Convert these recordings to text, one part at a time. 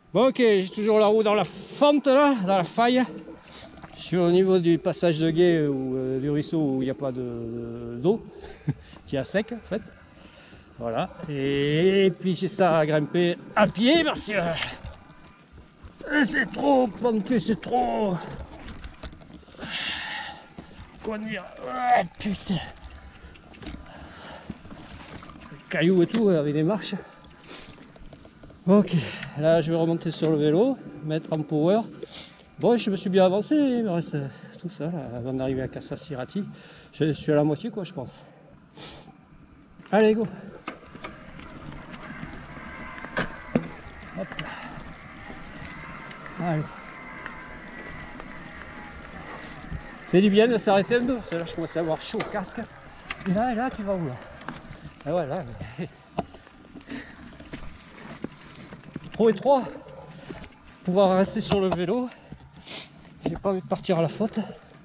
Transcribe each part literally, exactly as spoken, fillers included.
Bon, ok, j'ai toujours la roue dans la fente là, dans la faille. Je suis au niveau du passage de gué ou euh, du ruisseau où il n'y a pas d'eau, qui est à sec en fait. Voilà, et puis j'ai ça à grimper à pied parce que c'est trop pentu, c'est trop. Quoi dire? Ah, putain. Cailloux et tout avec des marches. Ok, là je vais remonter sur le vélo, mettre en power. Bon, je me suis bien avancé, il me reste tout ça là, avant d'arriver à Casassirati. Je suis à la moitié quoi, je pense. Allez, go. Hop là. Allez. C'est du bien de s'arrêter un peu, parce que là je commence à avoir chaud au casque. Et là, et là, tu vas où là? Ah ouais, là, mais... trop étroit pour pouvoir rester sur le vélo. J'ai pas envie de partir à la faute.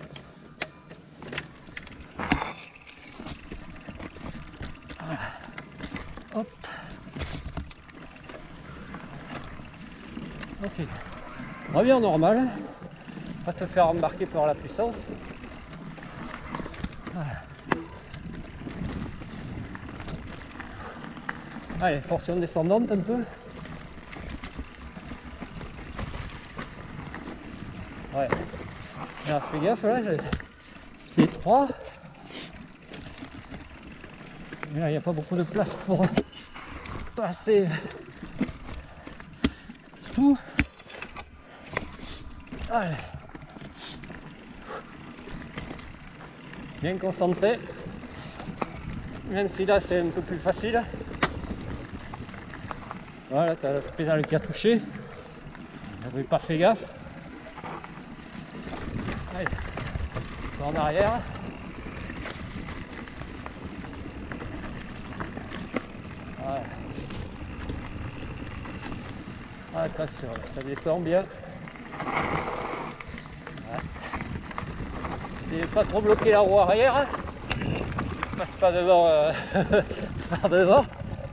Voilà. Hop. Ok. Reviens en normal. Pas te faire embarquer par la puissance. Voilà. Allez, portion descendante un peu. Ouais. Là, fais gaffe là, c'est étroit. Et là, il n'y a pas beaucoup de place pour passer tout. Allez. Bien concentré. Même si là c'est un peu plus facile. Voilà, tu as le pédale qui a touché. J'avais pas fait gaffe. Allez, en arrière. Voilà. Attention, ça descend bien. Ouais. Et pas trop bloquer la roue arrière. Passe pas devant euh, par devant.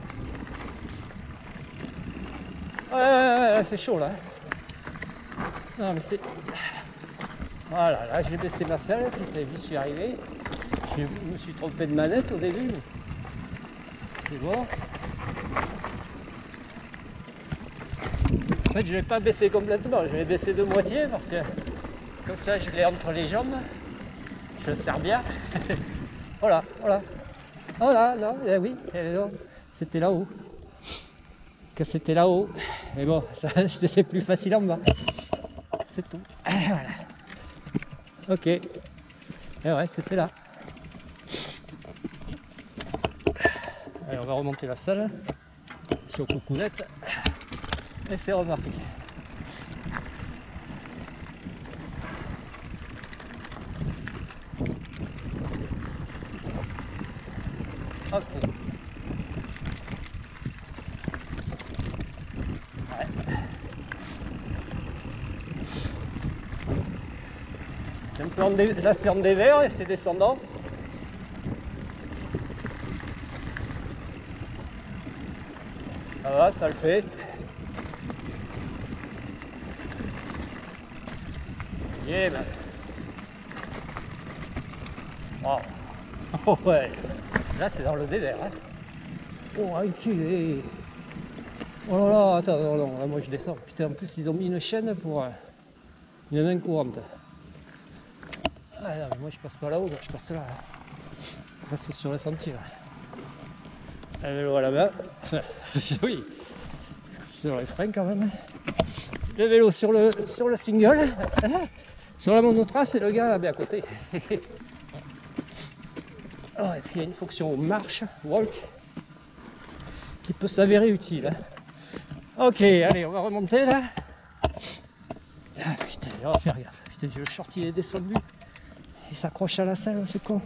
Ouais, ouais, ouais, c'est chaud là. Non mais c'est... Voilà, là j'ai baissé ma selle, putain, j'y suis arrivé. Je me suis trompé de manette au début. C'est bon. En fait, je ne l'ai pas baissé complètement, je l'ai baissé de moitié parce que comme ça je l'ai entre les jambes. Je le serre bien. Voilà, voilà. Voilà, non, eh oui, c'était là-haut. Que c'était là-haut. Mais bon, c'est plus facile en bas. C'est tout. Voilà. Ok. Et ouais, c'était là. Allez, on va remonter la salle. Sur coucounette. Et c'est reparti. Ok. Ouais. C'est un peu en dé... Là c'est en dévers et c'est descendant. Ça va, ça le fait. Yeah, man. Wow. Oh ouais. Là c'est dans le dévers. Hein. Oh enculé. Oh là là, attends, non, non, là moi je descends. Putain, en plus ils ont mis une chaîne pour euh, une main courante. Ah non, mais moi je passe pas là-haut, donc je passe là. Je passe sur le sentier là. Un vélo à la main. Enfin, oui. Sur les freins quand même. Le vélo sur le, sur le single. Sur la monotrace et le gars là bien à côté. Oh, et puis il y a une fonction marche, walk, qui peut s'avérer utile. Ok, allez, on va remonter là. Ah, putain, on va faire gaffe. Putain, le short il est descendu. Il s'accroche à la selle, ce con.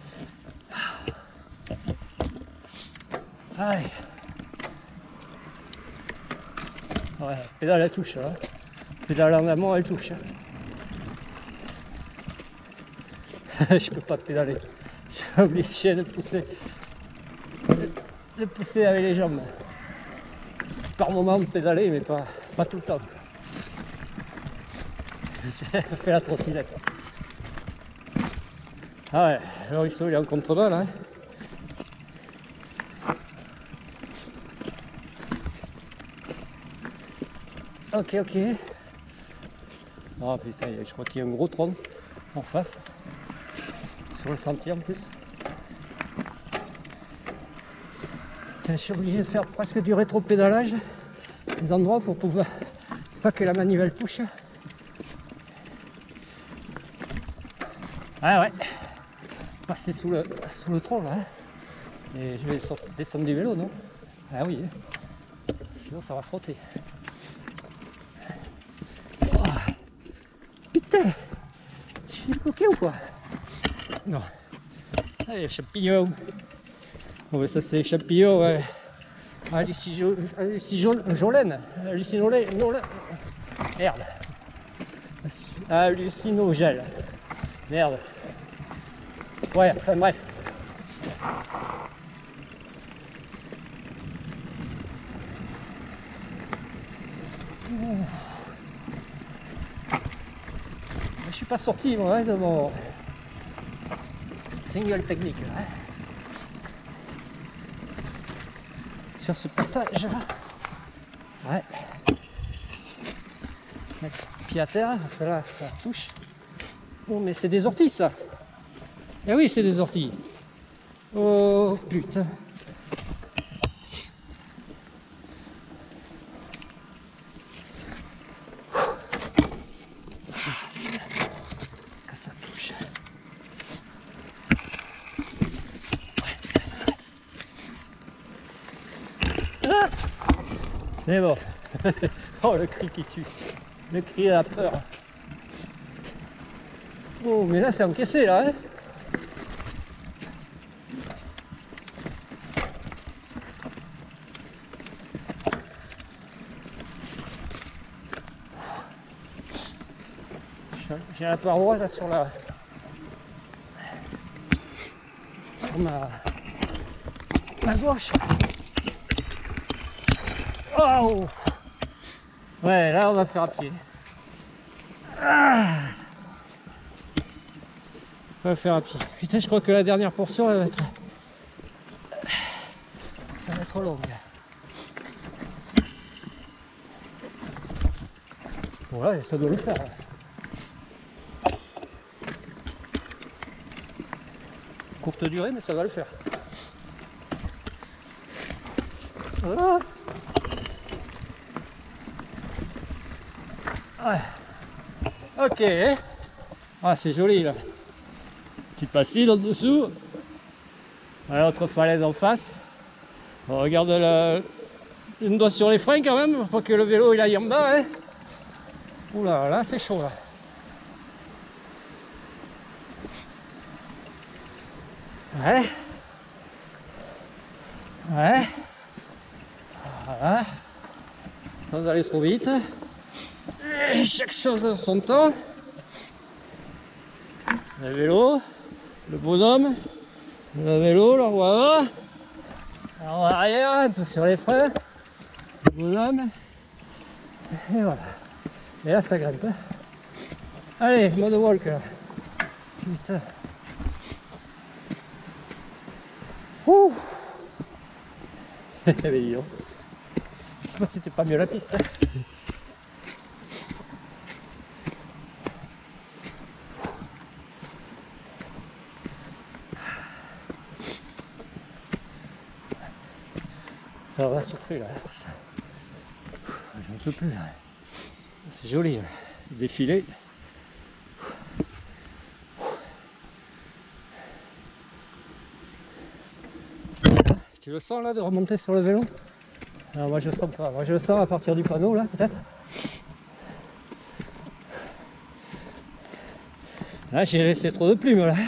Allez. Ouais, pédale elle touche. Hein. Pédale en amont, elle touche. Hein. Je peux pas pédaler. Je suis obligé de pousser. De pousser avec les jambes. Par moment de pédaler, mais pas. Pas tout le temps. J'ai fait la trottinette. Ah ouais, le ruisseau il est en contrebas là. Ok, ok. Oh putain, je crois qu'il y a un gros tronc en face. Sur le sentier en plus. Putain, je suis obligé de faire presque du rétro-pédalage. Des endroits pour pouvoir pas que la manivelle touche. Ah ouais. Passer sous le, sous le tronc là. Et je vais sortir, descendre du vélo, non? Ah oui. Sinon ça va frotter. Putain, je suis bloqué ou quoi? Non. Ah, il y a champignon. Bon, mais ça c'est les champignons, ouais. Hallucinogène. Hallucinogène. Merde. Hallucinogène. Merde. Ouais, enfin bref. Je suis pas sorti moi, hein, de mon single technique là, hein. Sur ce passage là. Ouais. Mettre le pied à terre, ça là, ça touche. Bon mais c'est des orties ça. Eh oui c'est des orties. Oh putain. Que ça touche. Ah, c'est bon. Oh le cri qui tue. Le cri à la peur. Oh mais là c'est encaissé là, hein. J'ai la paroi là sur la sur ma ma gauche. Oh ouais, là on va faire à pied. Ah, on va faire à pied. Putain, je crois que la dernière portion elle va être ça va être longue. Ouais, ça doit le faire. Courte durée, mais ça va le faire. Voilà. Ouais. Ok. Ah, c'est joli là. Petit passage en dessous. Voilà, autre falaise en face. On regarde la... une doigt sur les freins quand même, pour pas que le vélo il aille en bas. Hein. Oula, là c'est chaud là. Ouais. Ouais. Voilà. Sans aller trop vite. Et chaque chose en son temps. Le vélo, le bonhomme, le vélo, le roi. En arrière, un peu sur les freins. Le bonhomme. Et voilà. Et là ça grimpe. Allez, mode walk là. Putain. Ouh. Mais dis donc. Je sais pas si c'était pas mieux la piste. Hein. Ça va souffler là. J'en peux plus là. C'est joli là. Défilé. Tu le sens là de remonter sur le vélo? Alors moi je le sens pas, moi je le sens à partir du panneau là peut-être. Là j'ai laissé trop de plumes là.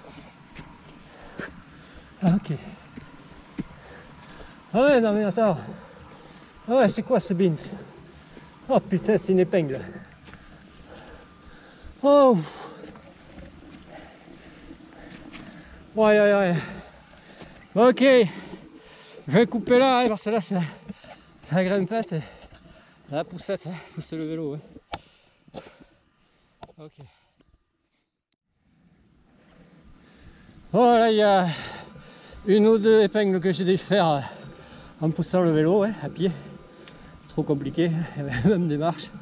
Ah ok. Ah ouais non mais attends. Ah ouais c'est quoi ce bint? Oh putain c'est une épingle. Oh. Ouais ouais ouais. Ok. Je vais couper là, hein, parce que là c'est la grimpette et La poussette, hein, pousse le vélo. Ouais. Ok. Voilà, il y a une ou deux épingles que j'ai dû faire en poussant le vélo, ouais, à pied. Trop compliqué, il y avait même des marches.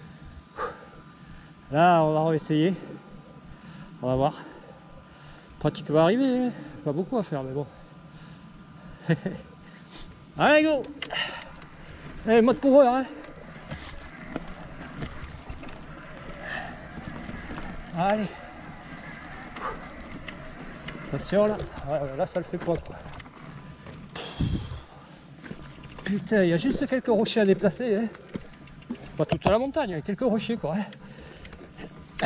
Là, on va réessayer. On va voir. Pratique va arriver, hein. Pas beaucoup à faire, mais bon. Allez, go! Allez, mode coureur, hein. Allez. Attention là. Ouais, là, ça le fait pas, quoi. Putain, il y a juste quelques rochers à déplacer, hein. Pas toute la montagne, il y a quelques rochers, quoi. Hein.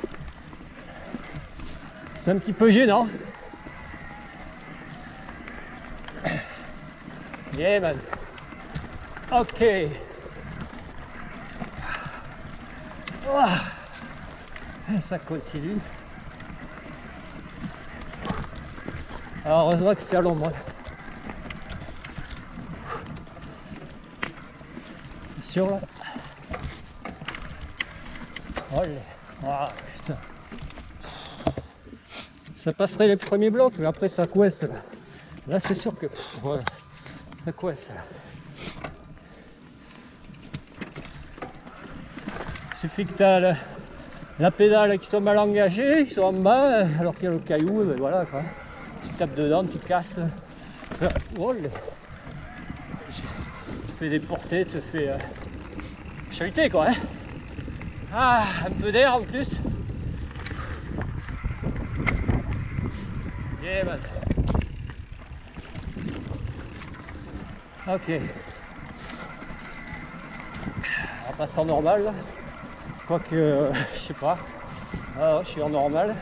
C'est un petit peu gênant. Yeah, man. Ok. Oh. Ça continue. Alors, heureusement que c'est à l'ombre. C'est sûr là. Oh, oh, putain. Ça passerait les premiers blocs, mais après ça coince là. Là c'est sûr que ouais, ça coince là. Il suffit que tu as la, la pédale qui soit mal engagée, ils sont en bas, alors qu'il y a le caillou, ben voilà quoi. Tu tapes dedans, tu casses. Oh, les... Tu fais des portées, tu fais euh... chahuter quoi. Hein. Ah, un peu d'air en plus. Yeah, man. Ok. On va passer en normal là. Quoique, euh, je sais pas. Ah, je suis en normal.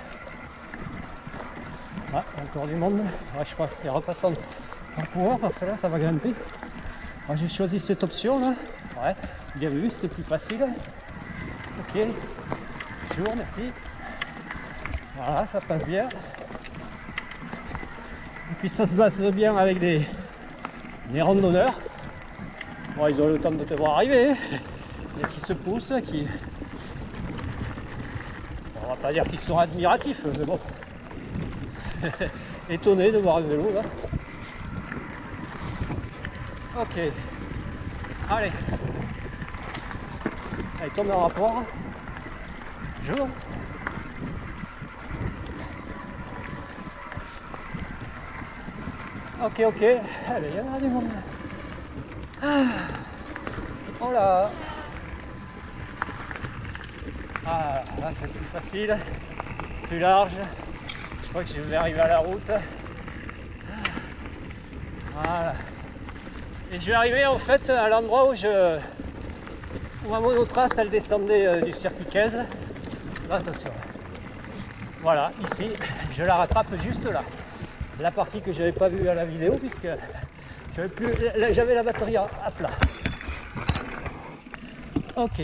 Ah, encore du monde. Ah, je crois qu'il repasse en, en coureur parce que là ça va grimper. Ah, j'ai choisi cette option là. Ouais, bien vu, c'était plus facile. Ok. Bonjour, merci. Voilà, ça passe bien. Et puis ça se passe bien avec des, des randonneurs. Bon, ils ont le temps de te voir arriver. Et qui se poussent, qui... On va pas dire qu'ils sont admiratifs, mais bon. Étonné de voir un vélo là. Ok. Allez. Allez, tombe en rapport. Bonjour. Ok, ok. Allez, il y en a du monde. Ah. Oh là. Ah, là c'est plus facile, plus large. Je crois que je vais arriver à la route. Voilà. Et je vais arriver en fait à l'endroit où je où ma monotrace elle descendait euh, du circuit quinze. Là, attention. Voilà, ici, je la rattrape juste là. La partie que j'avais pas vue à la vidéo puisque j'avais plus j'avais la batterie à, à plat. Ok.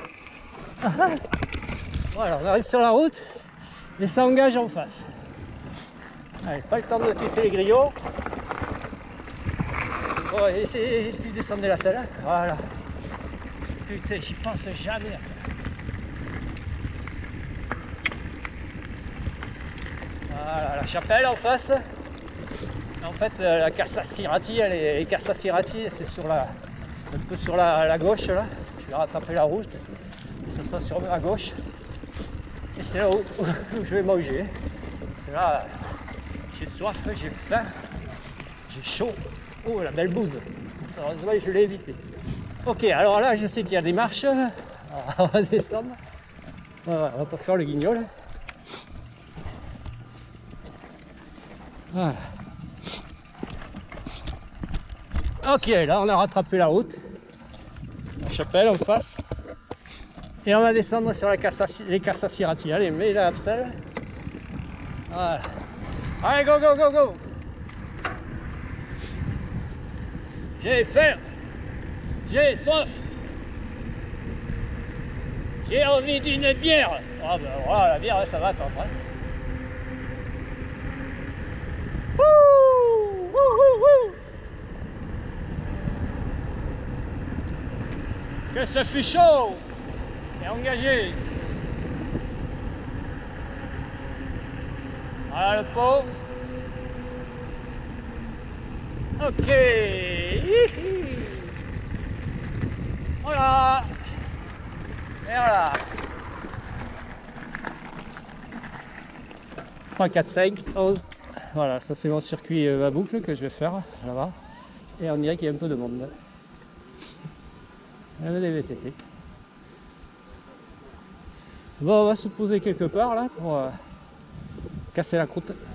Voilà, on arrive sur la route et ça engage en face. Allez, pas le temps de péter les grillons. Bon, et si tu descendais la selle, voilà. Putain, j'y pense jamais à ça. Voilà, la chapelle en face. En fait, la Casa Cerati, elle est Casa Cerati, c'est sur la, un peu sur la, la gauche là. Je vais rattraper la route. Et ça sera sur la gauche. Et c'est là où, où je vais manger. C'est là, j'ai soif, j'ai faim, j'ai chaud. Oh, la belle bouse. Heureusement, je l'ai évité. Ok, alors là, je sais qu'il y a des marches. Alors, on va descendre. On va pas faire le guignol. Voilà. Ok, là, on a rattrapé la route. La chapelle en face. Et on va descendre sur la Casa, les Casa Cerati. Allez, mets la abselle. Voilà. Allez, go, go, go, go. J'ai faim. J'ai soif. J'ai envie d'une bière. Ah ben voilà, la bière, ça va attendre. Hein. Wouh, wouh, wouh, wouh. Que ça fait chaud et engagé. Voilà le pot. Ok. Hihi. Voilà. Et voilà. trois, quatre, cinq, onze. Voilà, ça c'est mon circuit euh, à boucle que je vais faire là-bas. Et on dirait qu'il y a un peu de monde. Il y a des V T T. Bon, on va se poser quelque part là pour euh, casser la croûte.